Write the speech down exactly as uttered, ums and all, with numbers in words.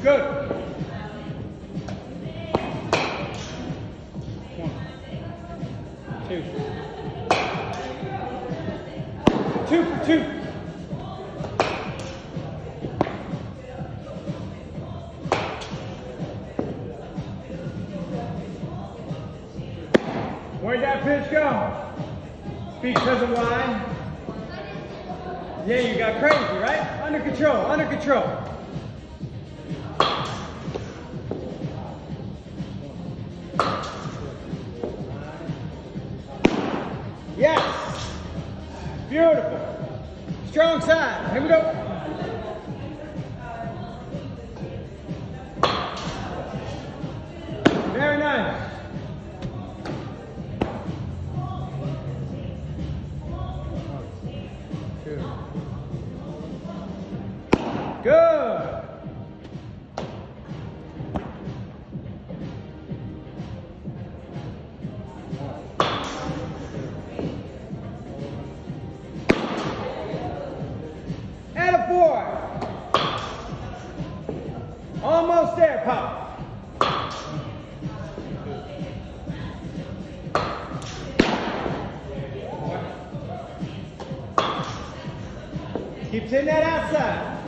Good. One. Two. Two for two. Where'd that pitch go? Because of why? Yeah, you got crazy, right? Under control, under control. Yes! Beautiful. Strong side. Here we go. Very nice. Good. And a four. Almost there, Pop. Keeps hitting that outside.